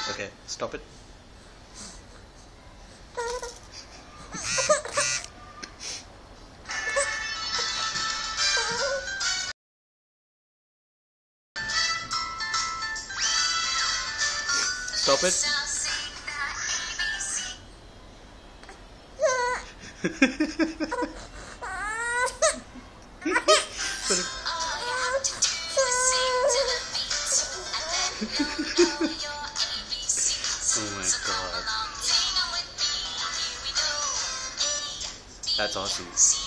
Okay, stop it. Stop it. Oh my god. That's awesome.